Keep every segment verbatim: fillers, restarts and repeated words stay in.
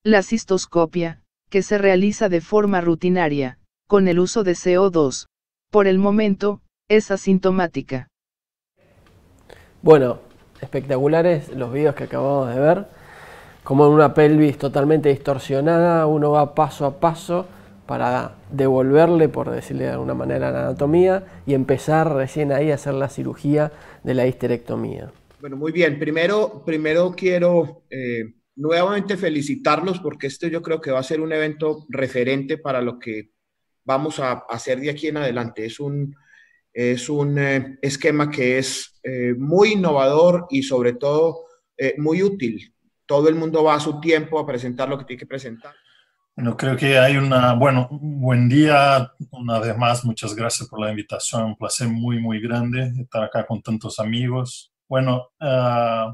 La cistoscopia, que se realiza de forma rutinaria, con el uso de C O dos, por el momento, es asintomática. Bueno, espectaculares los videos que acabamos de ver. Como en una pelvis totalmente distorsionada, uno va paso a paso para devolverle, por decirle de alguna manera, la anatomía y empezar recién ahí a hacer la cirugía de la histerectomía. Bueno, muy bien. Primero, primero quiero eh, nuevamente felicitarlos porque este yo creo que va a ser un evento referente para lo que vamos a hacer de aquí en adelante. Es un, es un eh, esquema que es eh, muy innovador y sobre todo eh, muy útil. Todo el mundo va a su tiempo a presentar lo que tiene que presentar. Bueno, creo que hay una, bueno, buen día. Una vez más, muchas gracias por la invitación. Un placer muy, muy grande estar acá con tantos amigos. Bueno, uh,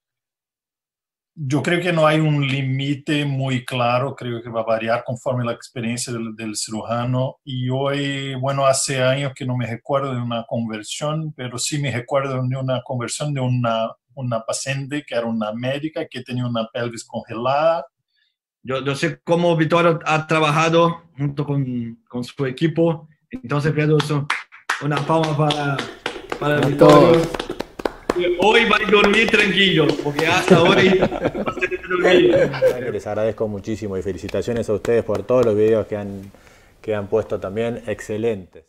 yo creo que no hay un límite muy claro. Creo que va a variar conforme la experiencia del, del cirujano. Y hoy, bueno, hace años que no me recuerdo de una conversión, pero sí me recuerdo de una conversión de una, una paciente que era una médica que tenía una pelvis congelada. Yo, yo sé cómo Vittorio ha trabajado junto con, con su equipo, entonces pido una palma para, para Vittorio. Hoy va a dormir tranquilo, porque hasta hoy va a ser dormir. Les agradezco muchísimo y felicitaciones a ustedes por todos los videos que han, que han puesto también, excelentes.